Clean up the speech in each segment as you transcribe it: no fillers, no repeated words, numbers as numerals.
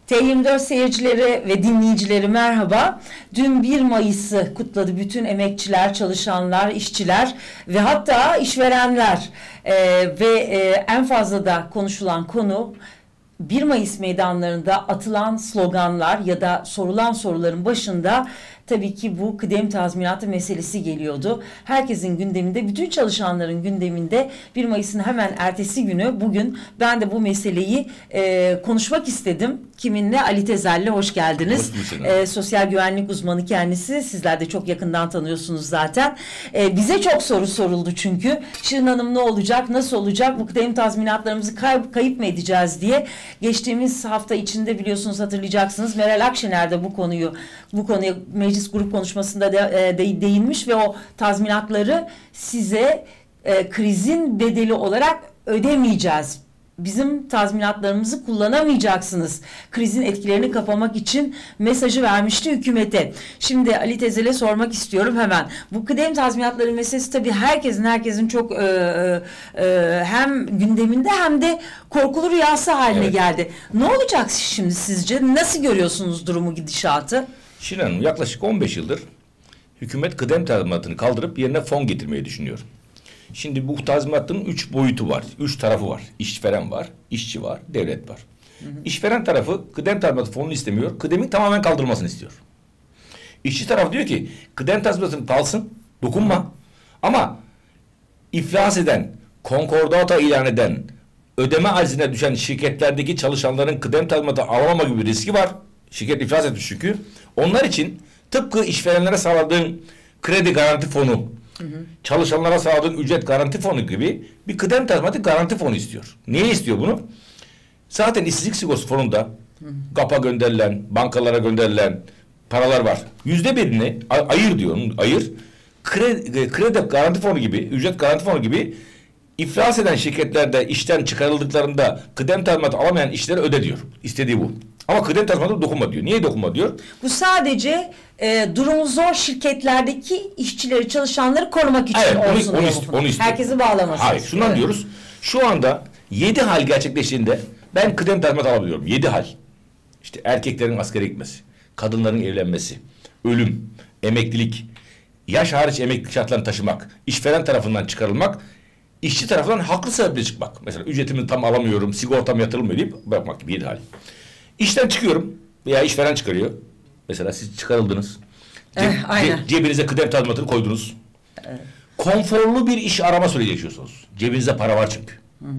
T24 seyircileri ve dinleyicileri merhaba. Dün 1 Mayıs'ı kutladı bütün emekçiler, çalışanlar, işçiler ve hatta işverenler. En fazla da konuşulan konu 1 Mayıs meydanlarında atılan sloganlar ya da sorulan soruların başında tabii ki bu kıdem tazminatı meselesi geliyordu. Herkesin gündeminde, bütün çalışanların gündeminde 1 Mayıs'ın hemen ertesi günü bugün ben de bu meseleyi konuşmak istedim. Kiminle? Ali Tezel'le hoş geldiniz. Sosyal güvenlik uzmanı kendisi. Sizler de çok yakından tanıyorsunuz zaten. Bize çok soru soruldu çünkü. Şirin Hanım ne olacak, nasıl olacak, bu kıdem tazminatlarımızı kayıp mı edeceğiz diye. Geçtiğimiz hafta içinde biliyorsunuz, hatırlayacaksınız, Meral Akşener de bu konuya meclis grup konuşmasında değinmiş ve o tazminatları size krizin bedeli olarak ödemeyeceğiz. Bizim tazminatlarımızı kullanamayacağksınız. Krizin etkilerini kapamak için mesajı vermişti hükümete. Şimdi Ali Tezel'e sormak istiyorum hemen. Bu kıdem tazminatları meselesi tabii herkesin çok hem gündeminde hem de korkulu rüyası haline geldi. Ne olacak şimdi sizce? Nasıl görüyorsunuz durumu, gidişatı? Şirin Hanım, yaklaşık 15 yıldır hükümet kıdem tazminatını kaldırıp yerine fon getirmeyi düşünüyor. Şimdi bu tazminatın 3 boyutu var. 3 tarafı var. İşveren var, işçi var, devlet var. İşveren tarafı kıdem tazminatı fonunu istemiyor. Kıdemin tamamen kaldırılmasını istiyor. İşçi tarafı diyor ki kıdem tazminatı kalsın, dokunma. Ama iflas eden, konkordata ilan eden, ödeme aczine düşen şirketlerdeki çalışanların kıdem tazminatı alamama gibi bir riski var. Şirket iflas etmiş çünkü. Onlar için tıpkı işverenlere sağladığın kredi garanti fonu, çalışanlara sağladığın ücret garanti fonu gibi bir kıdem tazminatı garanti fonu istiyor. Niye istiyor bunu? Zaten işsizlik sigortası fonunda GAP'a gönderilen, bankalara gönderilen paralar var. %1'ini ayır diyor. Ayır. Kredi garanti fonu gibi, ücret garanti fonu gibi iflas eden şirketlerde işten çıkarıldıklarında kıdem tazminatı alamayan işçilere öde diyor. İstediği bu. Ama kıdem tazminatı dokunma diyor. Niye dokunma diyor? Bu sadece durumu zor şirketlerdeki işçileri, çalışanları korumak için olsun. Onu istiyor. Herkesi bağlaması. Hayır, şundan diyoruz. Şu anda 7 hal gerçekleştiğinde ben kıdem tazminatı alabiliyorum. 7 hal. İşte erkeklerin askere gitmesi, kadınların evlenmesi, ölüm, emeklilik, yaş hariç emeklilik şartlarını taşımak, işveren tarafından çıkarılmak, işçi tarafından haklı sebeple çıkmak. Mesela ücretimi tam alamıyorum, sigortam yatırılmıyor deyip bakmak gibi 7 hal. İşten çıkıyorum veya işveren çıkarıyor. Mesela siz çıkarıldınız. Cebinize kıdem tazminatını koydunuz. Evet. Konforlu bir iş arama süreci yaşıyorsunuz. Cebinizde para var çünkü.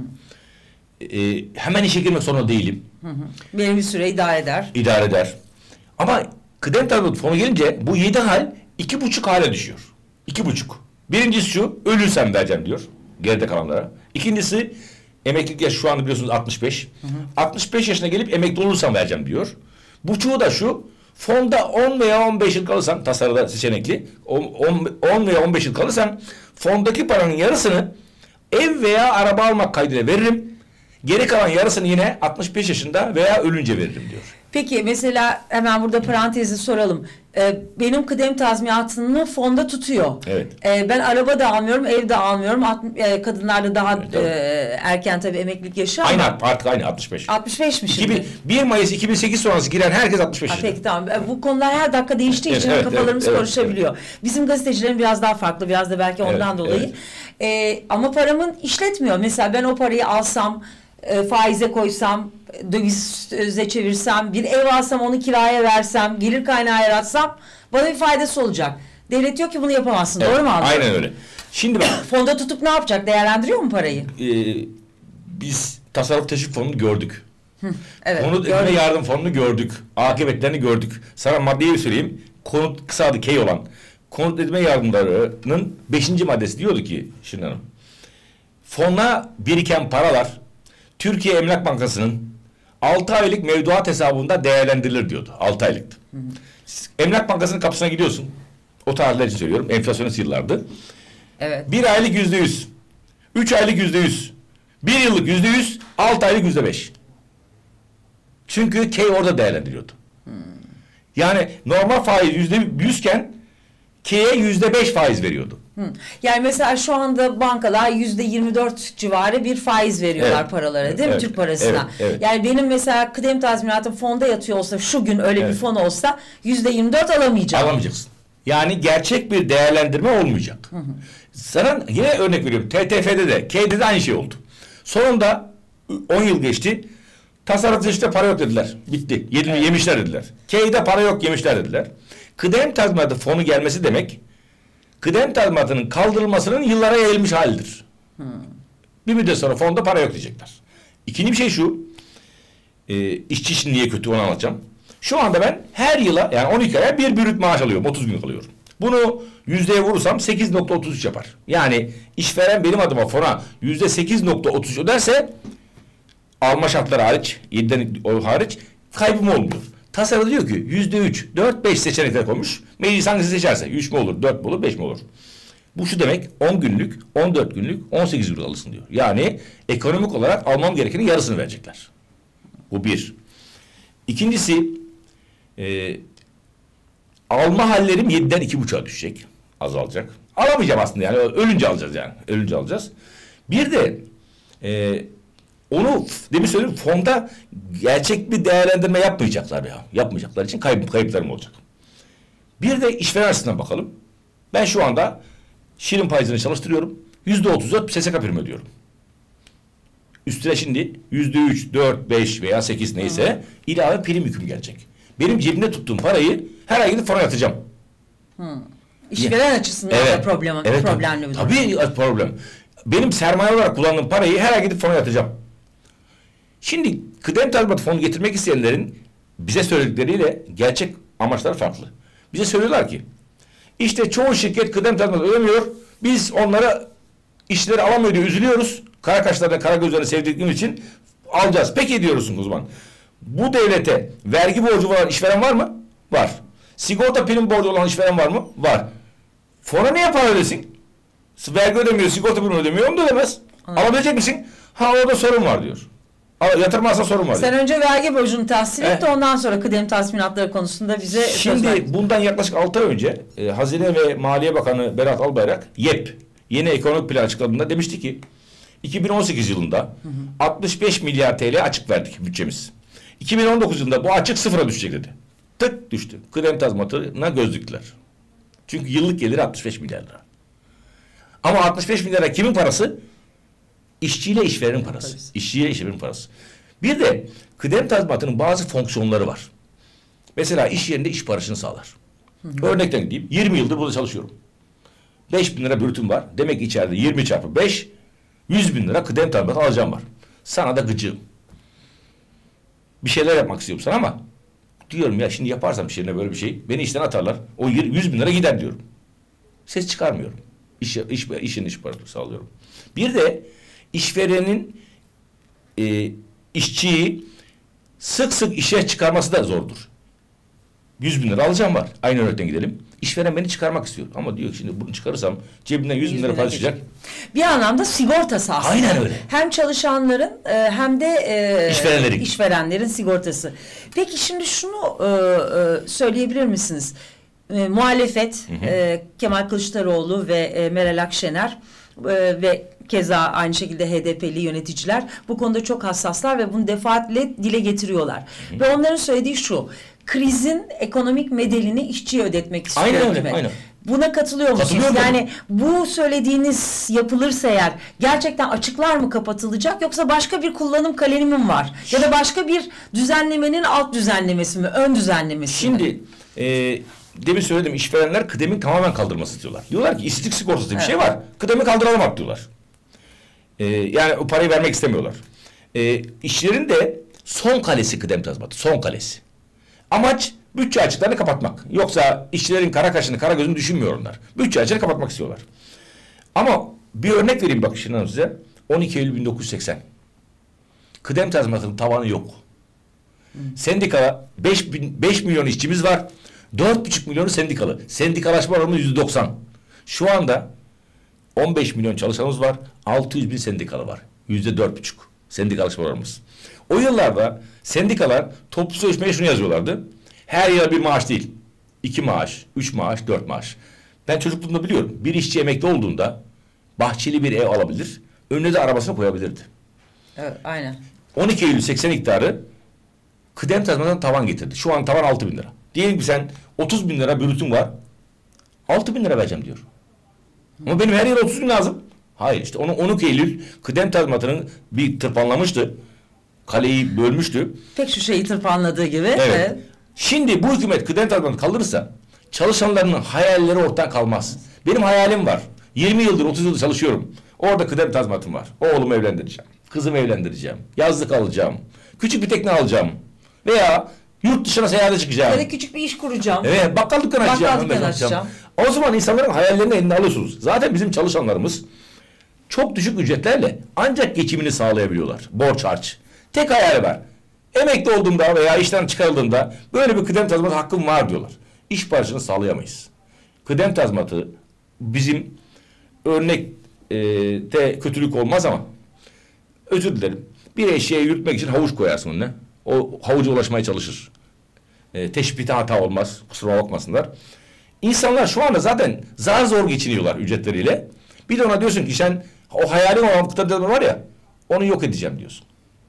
Hemen işe girmek zorunda değilim. Benim bir süre idare eder. İdare eder. Ama kıdem tazminatı fonu gelince bu 7 hal 2,5 hale düşüyor. 2,5. Birincisi şu, ölürsem vereceğim diyor. Geride kalanlara. İkincisi, emeklilik yaşı şu anda biliyorsunuz 65. 65 yaşına gelip emekli olursam vereceğim diyor. Buçuğu da şu, fonda 10 veya 15 yıl kalırsan, tasarıda seçenekli, 10 veya 15 yıl kalırsan fondaki paranın yarısını ev veya araba almak kaydıyla veririm. Geri kalan yarısını yine 65 yaşında veya ölünce veririm diyor. Peki mesela hemen burada parantezi soralım. Benim kıdem tazminatını fonda tutuyor. Evet. Ben araba da almıyorum, ev de almıyorum. Kadınlarda daha erken tabii emeklilik yaşı ama. Artık aynı 65. 65 mi şimdi? 1 Mayıs 2008 sonrası giren herkes 65 yaşında. Peki tamam. Bu konular her dakika değiştiği için kafalarımız karışabiliyor. Bizim gazetecilerin biraz daha farklı. Biraz da belki ondan dolayı. Ama paramın işletmiyor. Mesela ben o parayı alsam, faize koysam, dövize çevirsem, bir ev alsam, onu kiraya versem, gelir kaynağı yaratsam bana bir faydası olacak. Devlet diyor ki bunu yapamazsın. Doğru mu anladın? Aynen öyle. Şimdi bak. Fonda tutup ne yapacak? Değerlendiriyor mu parayı? Biz tasarruf teşvik fonunu gördük. Evet. Konut ödeme yardım fonunu gördük. Akıbetlerini gördük. Sana maddeyi söyleyeyim. Konut kısa adı K olan. Konut ödeme yardımlarının 5. maddesi diyordu ki Şirin Hanım. Fona biriken paralar Türkiye Emlak Bankası'nın 6 aylık mevduat hesabında değerlendirilir diyordu. 6 aylıktı. Emlak Bankası'nın kapısına gidiyorsun. O tarihler için söylüyorum. Enflasyonist yıllardı. Evet. 1 aylık %100. 3 aylık %100. 1 yıllık %100. 6 aylık %5. Çünkü K orada değerlendiriyordu. Yani normal faiz %100 iken K'ye %5 faiz veriyordu. Yani mesela şu anda bankalar %24 civarı bir faiz veriyorlar Evet. paralara, değil mi, Evet. Türk parasına? Evet. Yani benim mesela kıdem tazminatım fonda yatıyor olsa, şu gün öyle bir fon olsa %24 alamayacağım. Alamayacaksın. Yani gerçek bir değerlendirme olmayacak. Sana yine örnek veriyorum. TTF'de de, K'de de aynı şey oldu. Sonunda 10 yıl geçti. Tasarruf işte para yok dediler. Bitti. Yemişler dediler. K'de para yok, yemişler dediler. Kıdem tazminatı fonu gelmesi demek, kıdem tazminatının kaldırılmasının yıllara yayılmış halidir. Bir müddet sonra fonda para yok diyecekler. İkinci bir şey şu. İşçi için niye kötü, onu anlatacağım. Şu anda ben her yıla, yani 12 aya bir brüt maaş alıyorum. 30 gün alıyorum. Bunu yüzdeye vurursam 8,33 yapar. Yani işveren benim adıma fona %8,33 öderse, alma şartları hariç, 7'den hariç kaybım olmuyor. Tasarı diyor ki %3, 4, 5 seçenekler koymuş. Meclis hangisi seçerse 3 mü olur, 4 mü olur, 5 mi olur? Bu şu demek, 10 günlük, 14 günlük, 18 euro alırsın diyor. Yani ekonomik olarak almam gerekenin yarısını verecekler. Bu bir. İkincisi, alma hallerim 7'den 2,5'a düşecek. Azalacak. Alamayacağım aslında yani. Ölünce alacağız yani. Ölünce alacağız. Bir de onu demin söyledim, fonda gerçek bir değerlendirme yapmayacaklar ya. Yapmayacaklar için kayıplarım olacak. Bir de işveren açısından bakalım. Ben şu anda şirin faizini çalıştırıyorum. %34 SSK primi ödüyorum. Üstüne şimdi %3, 4, 5 veya 8 neyse ilave prim hüküm gelecek. Benim cebimde tuttuğum parayı her ay gidip fona yatacağım. İşveren açısından da problemli bir durum. Tabii problem. Benim sermaye olarak kullandığım parayı her ay gidip fona yatacağım. Şimdi kıdem tazminatı fonu getirmek isteyenlerin bize söyledikleriyle gerçek amaçları farklı. Bize söylüyorlar ki işte çoğu şirket kıdem tazminatı ödemiyor. Biz onlara işleri alamıyor diye üzülüyoruz. Kara kaşlarına, kara gözlerine sevdiklerimiz için alacağız. Peki diyorsun o zaman. Bu devlete vergi borcu olan işveren var mı? Var. Sigorta prim borcu olan işveren var mı? Var. Fona niye para ödesin? Vergi ödemiyor, sigorta primi ödemiyor, onu da ödemez. Alabilecek misin? Ha, orada sorun var diyor. Yatırmazsa sorun var. Sen önce vergi borcunu tahsil et de ondan sonra kıdem tazminatları konusunda bize Şimdi bundan yaklaşık 6 ay önce Hazine ve Maliye Bakanı Berat Albayrak yeni ekonomik plan açıkladığında demişti ki 2018 yılında 65 milyar TL açık verdik bütçemiz. 2019 yılında bu açık sıfıra düşecek dedi. Tık düştü. Kıdem tazminatına göz diktiler. Çünkü yıllık geliri 65 milyar lira. Ama 65 milyar lira kimin parası? İşçiyle işverenin parası. İşçiyle işverenin parası. Bir de kıdem tazminatının bazı fonksiyonları var. Mesela iş yerinde iş parasını sağlar. Örnekten gideyim. 20 yıldır burada çalışıyorum. 5 bin lira bürütüm var. Demek ki içeride 20 çarpı 5, 100 bin lira kıdem tazminatı alacağım var. Sana da gıcığım. Bir şeyler yapmak istiyorum sana ama diyorum ya, şimdi yaparsam iş yerine böyle bir şey, beni işten atarlar. O 100 bin lira gider diyorum. Ses çıkarmıyorum. İşin iş parası sağlıyorum. Bir de işverenin işçiyi sık sık işe çıkarması da zordur. 100 bin lira alacağım var. Aynı örnekten gidelim. İşveren beni çıkarmak istiyor. Ama diyor ki şimdi bunu çıkarırsam cebimden 100 bin lira para çıkacak. Bir anlamda sigortası aslında. Aynen öyle. Hem çalışanların hem de işverenlerin sigortası. Peki şimdi şunu söyleyebilir misiniz? Muhalefet, Kemal Kılıçdaroğlu ve Meral Akşener ve keza aynı şekilde HDP'li yöneticiler bu konuda çok hassaslar ve bunu defaatle dile getiriyorlar. Ve onların söylediği şu: krizin ekonomik bedelini işçiye ödetmek istiyor. Aynen öyle. Aynen. Buna katılıyor musunuz? Yani bu söylediğiniz yapılırsa eğer gerçekten açıklar mı kapatılacak, yoksa başka bir kullanım kalemi mi var? Ya da başka bir düzenlemenin alt düzenlemesi mi, ön düzenlemesi mi? Şimdi demin söyledim, işverenler kıdemin tamamen kaldırması diyorlar. Diyorlar ki işsizlik sigortası bir şey var. Kıdemi kaldıralım artık diyorlar. Yani o parayı vermek istemiyorlar. İşçilerin de son kalesi kıdem tazminatı. Son kalesi. Amaç bütçe açıklarını kapatmak. Yoksa işçilerin kara kaşını, kara gözünü düşünmüyor onlar. Bütçe açığını kapatmak istiyorlar. Ama bir örnek vereyim bak şimdi size. 12 Eylül 1980. Kıdem tazminatının tavanı yok. Sendika 5 milyon işçimiz var. 4,5 milyonu sendikalı. Sendikalaşma oranı %90. Şu anda 15 milyon çalışanımız var. 600 bin sendikalı var. %4,5 sendikalaşma oranımız. O yıllarda sendikalar toplu sözleşmeye şunu yazıyorlardı: her yıl bir maaş değil, 2 maaş, 3 maaş, 4 maaş. Ben çocukluğumda biliyorum. Bir işçi emekli olduğunda bahçeli bir ev alabilir. Önüne de arabasını koyabilirdi. Evet, aynen. 12 Eylül 80 iktidarı kıdem tazminatından tavan getirdi. Şu an tavan 6.000 lira. Diyelim ki sen 30.000 lira bürütün var. 6.000 lira vereceğim diyor. Ama benim her yıl 30.000 lazım. Hayır, işte onu 12 Eylül kıdem tazminatının bir tırpanlamıştı. Kaleyi bölmüştü. Pek şu şeyi tırpanladığı gibi. Evet. Şimdi bu hükümet kıdem tazminatını kaldırırsa çalışanların hayalleri ortadan kalmaz. Benim hayalim var. 20 yıldır 30 yıldır çalışıyorum. Orada kıdem tazminatım var. Oğlumu evlendireceğim. Kızımı evlendireceğim. Yazlık alacağım. Küçük bir tekne alacağım. Veya yurt dışına seyahate çıkacağım. Ya da küçük bir iş kuracağım. Evet, bakkal dükkanı açacağım. Bakkal dükkanı açacağım. O zaman insanların hayallerini eline alıyorsunuz. Zaten bizim çalışanlarımız çok düşük ücretlerle ancak geçimini sağlayabiliyorlar. Borç harç. Tek hayali var. Emekli olduğumda veya işten çıkarıldığımda böyle bir kıdem tazminatı hakkım var diyorlar. İş barışını sağlayamayız. Kıdem tazminatı bizim örnekte kötülük olmaz ama özür dilerim. Bir eşeğe yürütmek için havuç koyarsın önüne. O havuca ulaşmaya çalışır. Teşbihte hata olmaz. Kusura bakmasınlar. İnsanlar şu anda zaten zar zor geçiniyorlar ücretleriyle. Bir de ona diyorsun ki sen o hayalin olan kıdem var ya, onu yok edeceğim diyorsun.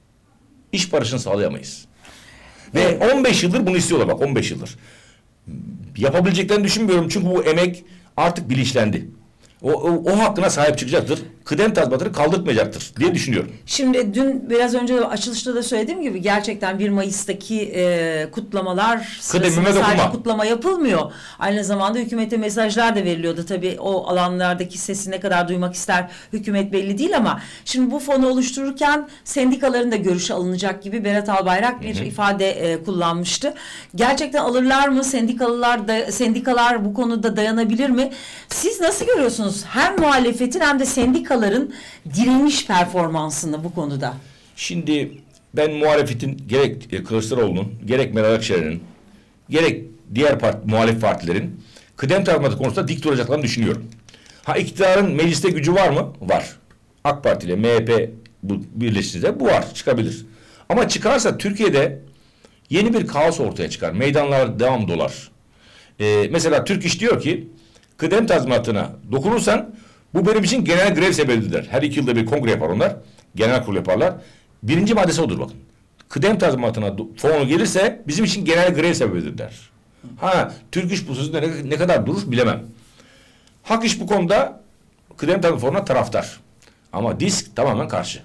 İş barışını sağlayamayız. Ve 15 yıldır bunu istiyorlar, bak 15 yıldır. Yapabileceklerini düşünmüyorum çünkü bu emek artık bilinçlendi. O hakkına sahip çıkacaktır. Kıdem tazminatını kaldırtmayacaktır diye düşünüyorum. Şimdi dün biraz önce açılışta da söylediğim gibi gerçekten 1 Mayıs'taki kutlamalar sırasında sadece kutlama yapılmıyor. Aynı zamanda hükümete mesajlar da veriliyordu. Tabii o alanlardaki sesi ne kadar duymak ister hükümet belli değil ama şimdi bu fonu oluştururken sendikaların da görüşü alınacak gibi Berat Albayrak bir ifade kullanmıştı. Gerçekten alırlar mı? Sendikalar bu konuda dayanabilir mi? Siz nasıl görüyorsunuz? Hem muhalefetin hem de sendikaların direniş performansını bu konuda. Şimdi ben muhalefetin gerek Kılıçdaroğlu'nun, gerek Meral Akşener'in, gerek diğer muhalef partilerin kıdem tazminatı konusunda dik duracaklarını düşünüyorum. Ha, iktidarın mecliste gücü var mı? Var. AK Parti ile MHP bu birleştiğinde bu var, çıkabilir. Ama çıkarsa Türkiye'de yeni bir kaos ortaya çıkar. Meydanlar devam dolar. Mesela Türk İş diyor ki kıdem tazminatına dokunursan bu benim için genel grev sebebidir der. Her 2 yılda bir kongre yapar onlar. Genel kurul yaparlar. 1. maddesi odur bakın. Kıdem tazminatına fonu gelirse bizim için genel grev sebebidir der. Ha, Türk İş bu sözünde ne kadar durur bilemem. Hak İş bu konuda kıdem tazminatı fonuna taraftar. Ama DİSK tamamen karşı.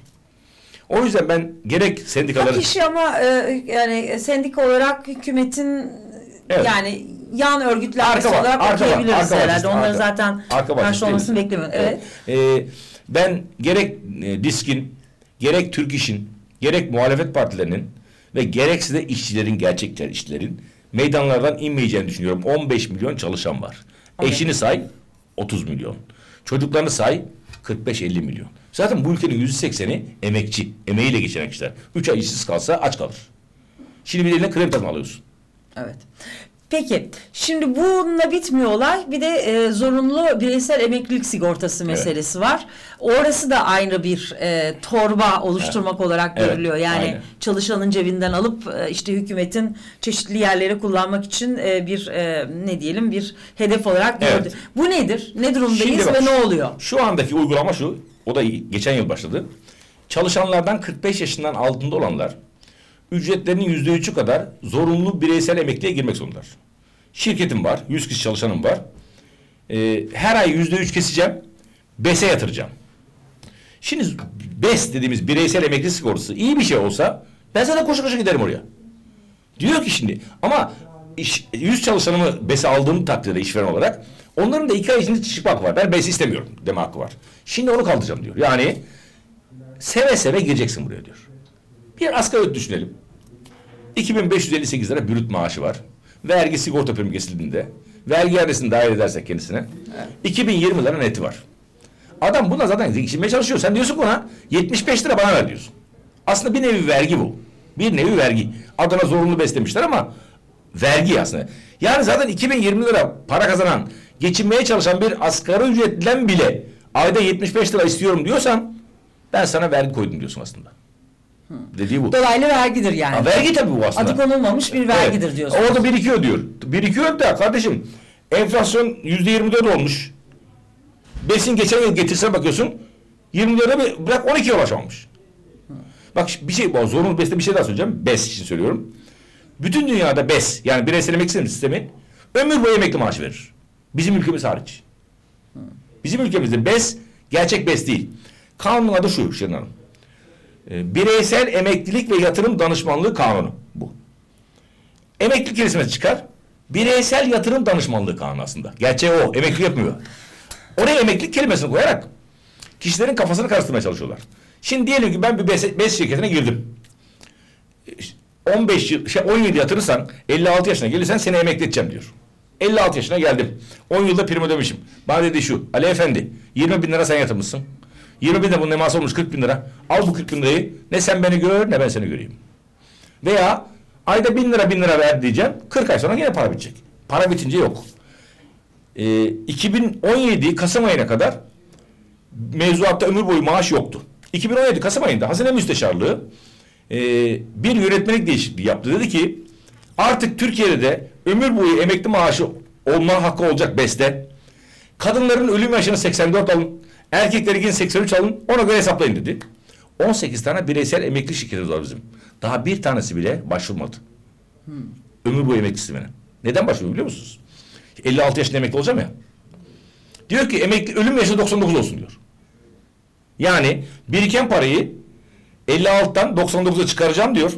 O yüzden ben gerek sendikaları... Hak İş'i ama yani sendika olarak hükümetin yani yan örgütlenmesi olarak okuyabiliriz herhalde. Onların zaten karşı olmasını beklemiyorum. Evet. Ben gerek DİSK'in, gerek Türk İş'in, gerek muhalefet partilerinin ve gerekse de işçilerin, gerçekten işçilerin meydanlardan inmeyeceğini düşünüyorum. 15 milyon çalışan var. Evet. Eşini say 30 milyon. Çocuklarını say 45-50 milyon. Zaten bu ülkenin %80'i emekçi. Emeğiyle geçinen kişiler. 3 ay işsiz kalsa aç kalır. Şimdi bir eline krem tazminatı alıyorsun. Evet. Peki, şimdi bununla bitmiyor olay. Bir de zorunlu bireysel emeklilik sigortası meselesi var. Orası da aynı bir torba oluşturmak olarak görülüyor. Yani çalışanın cebinden alıp işte hükümetin çeşitli yerleri kullanmak için bir ne diyelim bir hedef olarak gördü. Evet. Bu nedir? Ne durumdayız ve ne oluyor? Şu andaki uygulama şu. O da geçen yıl başladı. Çalışanlardan 45 yaşından altında olanlar ücretlerinin %3'ü kadar zorunlu bireysel emekliye girmek zorundalar. Şirketim var, 100 kişi çalışanım var. Her ay %3 keseceğim, BES'e yatıracağım. Şimdi BES dediğimiz bireysel emekli sigortası iyi bir şey olsa ben zaten koşu koşu giderim oraya. Diyor ki şimdi ama 100 çalışanımı BES'e aldığım takdirde işveren olarak onların da 2 ay içinde çıkma hakkı var. Ben BES'i istemiyorum deme hakkı var. Şimdi onu kaldıracağım diyor. Yani seve seve gireceksin buraya diyor. Bir asgari ücret düşünelim. 2558 lira brüt maaşı var. Vergi sigorta primi kesildiğinde vergi iadesini dahil edersek kendisine 2020 lira neti var. Adam buna zaten geçinmeye çalışıyor. Sen diyorsun ki ona 75 lira bana ver diyorsun. Aslında bir nevi vergi bu. Bir nevi vergi. Adına zorunlu beslemişler ama vergi aslında. Yani zaten 2020 lira para kazanan, geçinmeye çalışan bir asgari ücretliden bile ayda 75 lira istiyorum diyorsan ben sana vergi koydum diyorsun aslında. Dediği bu. Dolaylı vergidir yani. Vergi tabii bu aslında. Adı konulmamış bir vergidir diyorsun. Orada birikiyor diyor. Birikiyor da kardeşim Enflasyon %24 olmuş. BES'in geçen yıl getirisine bakıyorsun 24'e bırak 12'ye ulaşamamış. Bak bir şey, zorunlu BES'te bir şey daha söyleyeceğim. BES için söylüyorum. Bütün dünyada BES, yani bireysel emekli sistemi ömür boyu emekli maaşı verir. Bizim ülkemiz hariç. Bizim ülkemizde BES gerçek BES değil. Kanunun adı şu Şirin Hanım. Bireysel Emeklilik ve Yatırım Danışmanlığı Kanunu bu. Emeklilik kelimesi çıkar. Bireysel Yatırım Danışmanlığı Kanunu aslında. Gerçeği o. Emekli yapmıyor. Oraya emeklilik kelimesini koyarak kişilerin kafasını karıştırmaya çalışıyorlar. Şimdi diyelim ki ben bir BES şirketine girdim. 15 yıl, 10 yıl yatırırsan 56 yaşına gelirsen seni emekli edeceğim diyor. 56 yaşına geldim. 10 yılda prim ödemişim. Bana dedi şu, Ali Efendi 20 bin lira sen yatırmışsın. 20 bin de bunun eması olmuş 40 bin lira. Al bu 40 bin lirayı, ne sen beni gör ne ben seni göreyim. Veya ayda 1000 lira ver diyeceğim. 40 ay sonra yine para bitecek. Para bitince yok. 2017 Kasım ayına kadar mevzuatta ömür boyu maaş yoktu. 2017 Kasım ayında Hazine Müsteşarlığı bir yönetmelik değişikliği yaptı. Dedi ki artık Türkiye'de de ömür boyu emekli maaşı olma hakkı olacak BES'te. Kadınların ölüm yaşını 84 alın. Erkeklerin 83 alın. Ona göre hesaplayın dedi. 18 tane bireysel emekli şirketimiz var bizim. Daha bir tanesi bile başvurmadı. Ömür boyu emekli sistemine. Neden başvuruyor biliyor musunuz? 56 yaşında emekli olacağım ya. Diyor ki emekli ölüm yaşı 99 olsun diyor. Yani biriken parayı 56'dan 99'a çıkaracağım diyor.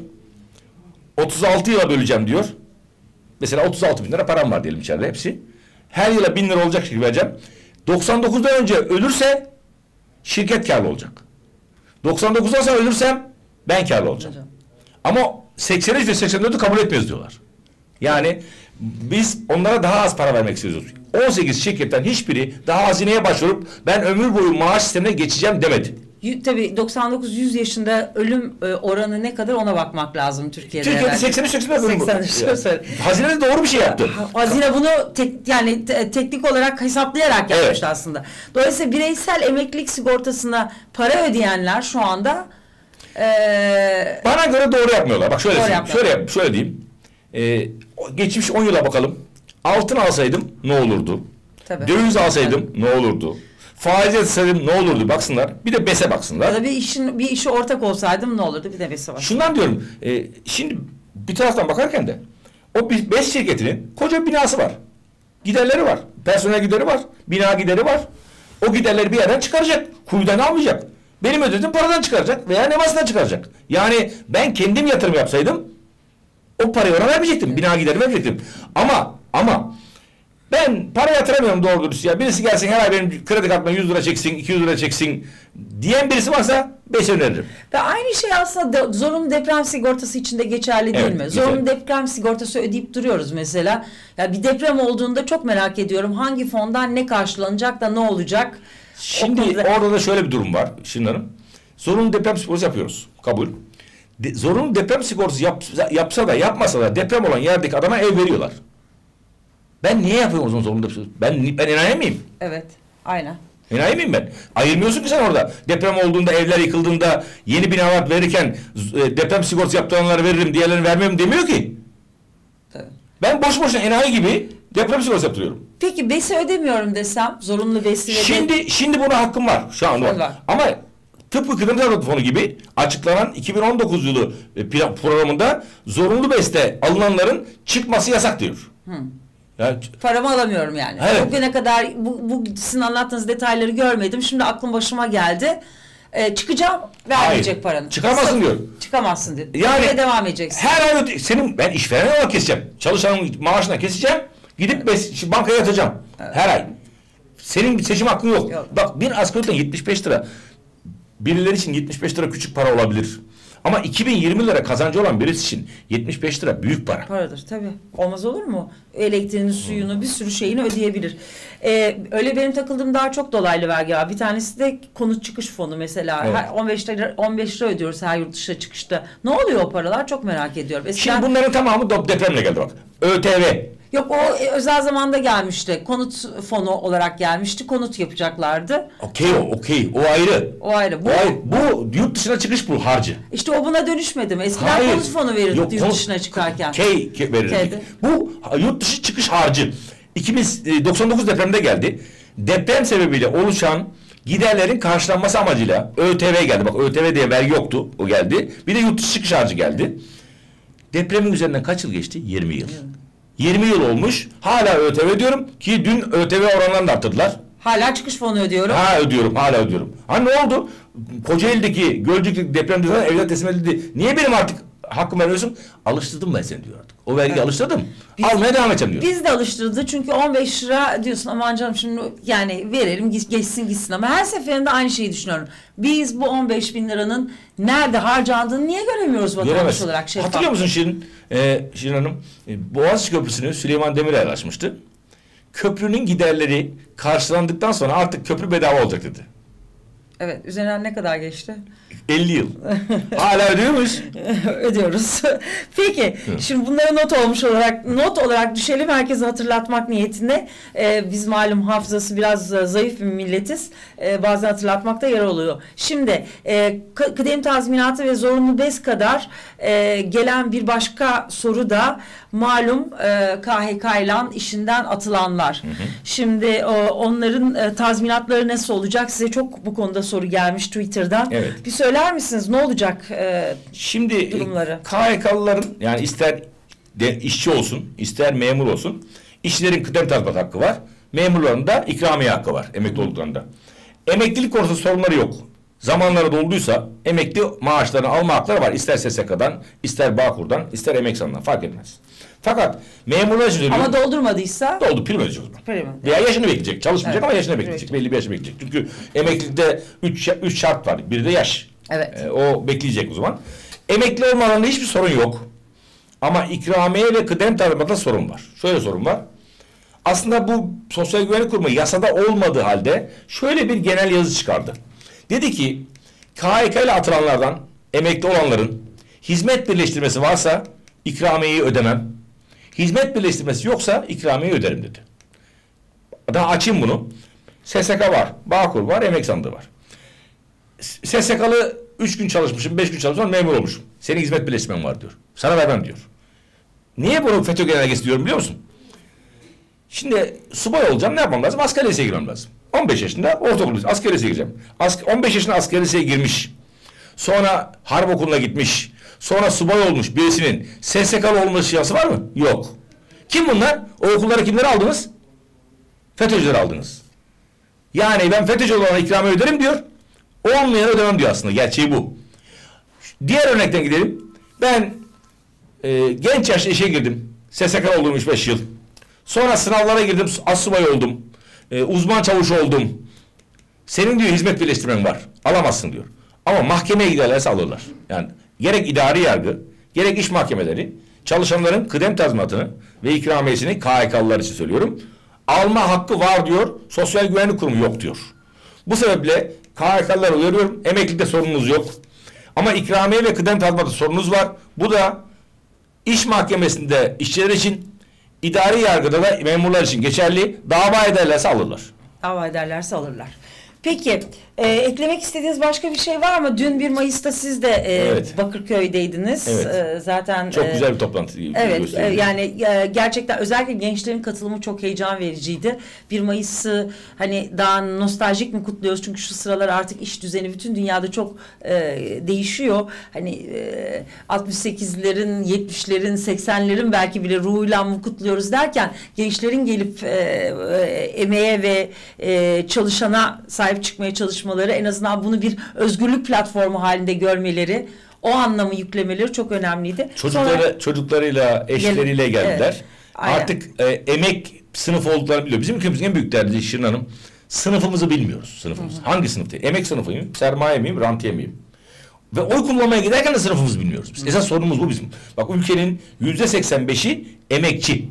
36 yıla böleceğim diyor. Mesela 36 bin lira param var diyelim içeride hepsi. Her yıla 1000 lira olacak şekilde vereceğim. 99'dan önce ölürse şirket karlı olacak. 99'dan sonra ölürsem ben karlı olacağım. Ama 83 ve 84'ü kabul etmiyoruz diyorlar. Yani biz onlara daha az para vermek istiyoruz. 18 şirketten hiçbiri daha hazineye başvurup ben ömür boyu maaş sistemine geçeceğim demedi. Tabii 99-100 yaşında ölüm oranı ne kadar ona bakmak lazım Türkiye'de. Türkiye'de 83 Hazine de doğru bir şey yaptı. Hazine bunu teknik olarak hesaplayarak yapmış evet. aslında. Dolayısıyla bireysel emeklilik sigortasına para ödeyenler şu anda bana göre doğru yapmıyorlar. Bak şöyle diyeyim. Geçmiş 10 yıla bakalım. Altın alsaydım ne olurdu? Tabii. Döviz alsaydım ne olurdu? Faiz etseydim ne olurdu baksınlar. Bir de BES'e baksınlar. Ya da bir işe ortak olsaydım ne olurdu? Bir de BES'e baksınlar. Şundan diyorum. Şimdi bir taraftan bakarken de o BES şirketinin koca bir binası var. Giderleri var. Personel gideri var. Bina gideri var. O giderleri bir yerden çıkaracak. Kuyudan almayacak. Benim ödediğim paradan çıkaracak veya nemasından çıkaracak. Yani ben kendim yatırım yapsaydım o parayı ona vermeyecektim. Bina gideri verecektim. Ama ben para yatıramıyorum doğru dürüst ya. Birisi gelsin her ay benim kredi kartıma 100 lira çeksin, 200 lira çeksin diyen birisi varsa 5 öneririm. Ve aynı şey aslında zorunlu deprem sigortası için de geçerli değil mi? Güzel. Zorunlu deprem sigortası ödeyip duruyoruz mesela. Ya bir deprem olduğunda çok merak ediyorum. Hangi fondan ne karşılanacak da ne olacak? Şimdi orada da şöyle bir durum var Şirin Hanım. Zorunlu deprem sigortası yapıyoruz. Kabul. Zorunlu deprem sigortası yapsa da yapmasa da deprem olan yerdeki adama ev veriyorlar. Ben niye yapıyorum o zaman zorunlu deprem sigortası? Ben enayi miyim? Evet. Aynen. Enayi miyim ben? Ayırmıyorsun ki sen orada. Deprem olduğunda, evler yıkıldığında yeni binalar verirken deprem sigortası yaptıranları veririm, diğerlerini vermem demiyor ki. Tabii. Ben boş boşuna enayi gibi deprem sigortası yaptırıyorum. Peki BES'i ödemiyorum desem, zorunlu BES'i Şimdi buna hakkım var. Şu anda var. Ama tıpkı Kıdem Tazminatı Fonu gibi açıklanan 2019 yılı programında zorunlu BES'te alınanların çıkması yasak diyor. Yani, paramı alamıyorum yani. Evet. Bugüne kadar bu sizin anlattığınız detayları görmedim. Şimdi aklım başıma geldi. Çıkacağım, vermeyecek paranı. Çıkamazsın diyor. Çıkamazsın dedi. Yani devam edeceksin. Her ay ben işveren olarak keseceğim. Çalışanın maaşına keseceğim. Gidip bankaya yatacağım. Evet. Her ay. Senin bir seçim hakkın yok. Bak bir asgari ücretten 75 lira. Birileri için 75 lira küçük para olabilir. Ama 2020 lira kazancı olan birisi için 75 lira büyük para. Paradır tabii. Olmaz olur mu? Elektriğini, suyunu, bir sürü şeyini ödeyebilir. Öyle benim takıldığım daha çok dolaylı vergi var. Bir tanesi de konut çıkış fonu mesela. Evet. 15 lira ödüyoruz her yurt dışına çıkışta. Ne oluyor o paralar? Çok merak ediyorum. Şimdi bunların tamamı depremle geldi bak. ÖTV. Yok o özel zamanda gelmişti. Konut fonu olarak gelmişti. Konut yapacaklardı. Okey. O ayrı. O ayrı. Bu yurt dışına çıkış bu harcı. İşte o buna dönüşmedi mi? Eskiden konut fonu verirdi yurt dışına çıkarken. Verirdi. Bu yurt dışı çıkış harcı. 99 depremde geldi. Deprem sebebiyle oluşan giderlerin karşılanması amacıyla ÖTV geldi. Bak ÖTV diye vergi yoktu. O geldi. Bir de yurt dışı çıkış harcı geldi. Depremin üzerinden kaç yıl geçti? 20 yıl. 20 yıl olmuş. Hala ÖTV diyorum ki dün ÖTV oranlarını da arttırdılar. Hala çıkış fonu ödüyorum. Hala ödüyorum. Ha ne oldu? Kocaeli'deki, Gölcük'teki depremde sana evlat teslim edildi. Niye benim artık hakkımı veriyorsun? Alıştırdım ben seni diyor artık. O vergiyi alıştırdım. Almaya devam edeceğim diyor. Biz de alıştırdı çünkü 15 lira diyorsun aman canım şimdi yani verelim geçsin gitsin ama her seferinde aynı şeyi düşünüyorum. Biz bu 15 bin liranın nerede harcandığını niye göremiyoruz vatandaş olarak şeffaf? Hatırlıyor musun Şirin Hanım? Boğaziçi Köprüsü'nü Süleyman Demirel açmıştı. Köprünün giderleri karşılandıktan sonra artık köprü bedava olacak dedi. Evet, üzerinden ne kadar geçti? 50 yıl. Hala ödüyor muyuz? Ödüyoruz. Peki, şimdi bunları not olarak düşelim. Herkese hatırlatmak niyetinde. Biz malum hafızası biraz zayıf bir milletiz. Bazen hatırlatmakta yarar oluyor. Şimdi kıdem tazminatı ve zorunlu bez kadar gelen bir başka soru da malum KHK ile işinden atılanlar. Şimdi onların tazminatları nasıl olacak? Size çok bu konuda soru gelmiş Twitter'dan. Evet. Bir söyler misiniz? Ne olacak şimdi durumları? KHK'lıların yani ister işçi olsun, ister memur olsun, işçilerin kıdem tazminat hakkı var. Memurların da ikramiye hakkı var emekli olduklarında. Emeklilik konusunda sorunları yok. Zamanları dolduysa emekli maaşlarını alma hakları var. İster SSK'dan, ister Bağkur'dan, ister Emeksan'dan fark etmez. Fakat memurlar için söylüyorum. Ama doldurmadıysa? Prim ödeyecek o zaman. Veya yaşını bekleyecek. Çalışmayacak ama yaşını bekleyecek. Belli bir yaşını bekleyecek. Çünkü emeklilikte 3 şart var. Biri de yaş. Evet. O bekleyecek o zaman. Emekli olmalarında hiçbir sorun yok. Ama ikramiye ve kıdem tazminatında sorun var. Şöyle sorun var. Aslında bu Sosyal Güvenlik Kurumu yasada olmadığı halde şöyle bir genel yazı çıkardı. Dedi ki KHK ile atılanlardan emekli olanların hizmet birleştirmesi varsa ikramiyeyi ödemem. Hizmet birleştirmesi yoksa ikramiyeyi öderim dedi. Daha açayım bunu. SSK var, Bağkur var, emek sandığı var. SSK'lı 3 gün çalışmışım, 5 gün çalışmışım, memur olmuşum. Senin hizmet birleştirmen var diyor. Sana vermem diyor. Niye bunu FETÖ genelgesi diyorum biliyor musun? Şimdi subay olacağım, ne yapmam lazım? Asgari liseye girmem lazım. 15 yaşında ortaokul asgari liseye gireceğim. 15 yaşında asgari liseye girmiş. Sonra harp okuluna gitmiş. Sonra subay olmuş birisinin SSK'lı olma şansı var mı? Yok. Kim bunlar? O okulları kimleri aldınız? FETÖ'cüleri aldınız. Yani ben FETÖ'cü olana ikramiye öderim diyor. Olmayanı ödemem diyor aslında. Gerçeği bu. Diğer örnekten gidelim. Ben genç yaşta işe girdim. SSK oldum 3-5 yıl. Sonra sınavlara girdim. Asubay oldum. Uzman çavuş oldum. Senin diyor hizmet birleştirmen var. Alamazsın diyor. Ama mahkemeye giderlerse alırlar. Yani gerek idari yargı, gerek iş mahkemeleri çalışanların kıdem tazminatını ve ikramiyesini KHK'lılar için söylüyorum. Alma hakkı var diyor. Sosyal Güvenlik Kurumu yok diyor. Bu sebeple KHK'lıları uyarıyorum. Emeklilikte sorununuz yok. Ama ikramiye ve kıdem tazminatı sorununuz var. Bu da iş mahkemesinde işçiler için, idari yargıda da memurlar için geçerli. Dava ederlerse alırlar. Dava ederlerse alırlar. Peki, eklemek istediğiniz başka bir şey var mı? Dün 1 Mayıs'ta siz de evet. Bakırköy'deydiniz. Evet. Zaten çok güzel bir toplantı. Evet, yani gerçekten özellikle gençlerin katılımı çok heyecan vericiydi. 1 Mayıs'ı hani daha nostaljik mi kutluyoruz? Çünkü şu sıralar artık iş düzeni bütün dünyada çok değişiyor. Hani 68'lerin, 70'lerin, 80'lerin belki bile ruhuyla mı kutluyoruz derken gençlerin gelip emeğe ve çalışana sahip çıkmaya çalışmaları, en azından bunu bir özgürlük platformu halinde görmeleri, o anlamı yüklemeleri çok önemliydi. Çocuklarıyla, eşleriyle geldiler. Evet, artık emek sınıfı olduklarını biliyor. Bizim ülkemizin en büyük derdi Şirin Hanım, sınıfımızı bilmiyoruz. Sınıfımız. Hangi sınıftayım? Emek sınıfı mıyım? Sermaye miyim? Rantiye miyim? Ve oy kullanmaya giderken de sınıfımızı bilmiyoruz. Esas sorunumuz bu bizim. Bak ülkenin %85'i emekçi.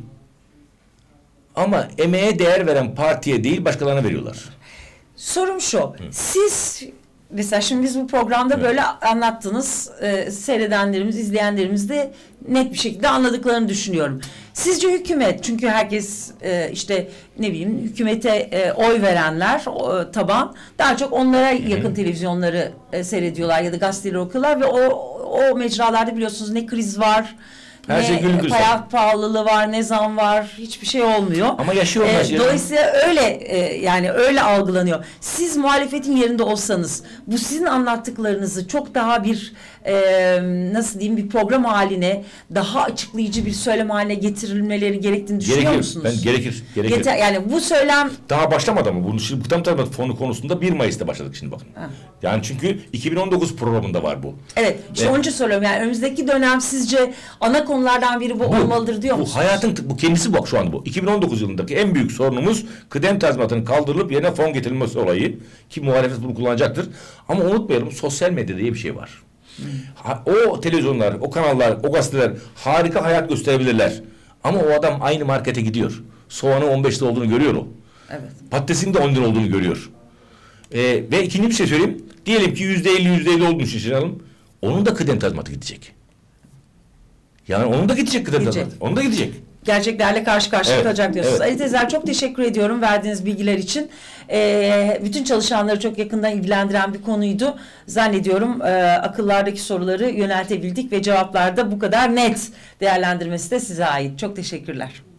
Ama emeğe değer veren partiye değil başkalarına veriyorlar. Sorum şu, siz mesela şimdi biz bu programda böyle anlattınız, seyredenlerimiz, izleyenlerimiz de net bir şekilde anladıklarını düşünüyorum. Sizce hükümet, çünkü herkes işte ne bileyim hükümete oy verenler, taban, daha çok onlara yakın televizyonları seyrediyorlar ya da gazeteleri okuyorlar ve o mecralarda biliyorsunuz ne kriz var, Her şey güllük gülistanlık. Hayat pahalılığı var, ne zam var, hiçbir şey olmuyor. Ama yaşıyorlar. Dolayısıyla öyle yani öyle algılanıyor. Siz muhalefetin yerinde olsanız bu sizin anlattıklarınızı çok daha bir nasıl diyeyim, bir program haline, daha açıklayıcı bir söylem haline getirilmeleri gerektiğini düşünüyor musunuz? Gerekir. Yani bu söylem daha başlamadı ama bunu şimdi kıdem tazminatı fonu konusunda 1 Mayıs'ta başladık şimdi bakın. Ha. Yani çünkü 2019 programında var bu. Evet. İşte onun için söylüyorum. Yani önümüzdeki dönem sizce ana konulardan biri bu olmalıdır diyor musunuz? Bu hayatın kendisi bak şu anda bu. 2019 yılındaki en büyük sorunumuz kıdem tazminatının kaldırılıp yerine fon getirilmesi olayı, ki muhalefet bunu kullanacaktır. Ama unutmayalım, sosyal medya diye bir şey var. O televizyonlar, o kanallar, o gazeteler harika hayat gösterebilirler. Ama o adam aynı markete gidiyor. Soğanın 15 lira olduğunu görüyor o. Evet. Patatesin de 10 lira olduğunu görüyor. Ve ikinci bir şey söyleyeyim. Diyelim ki %50 olduğunu şaşıralım. Onun da kıdem tazminatı gidecek. Yani onun da gidecek kıdem tazminatı. Onun da gidecek. Gerçeklerle karşı karşıya kalacak diyorsunuz. Evet. Ali Tezer, çok teşekkür ediyorum verdiğiniz bilgiler için. Bütün çalışanları çok yakından ilgilendiren bir konuydu. Zannediyorum akıllardaki soruları yöneltebildik ve cevaplar da bu kadar net değerlendirmesi de size ait. Çok teşekkürler.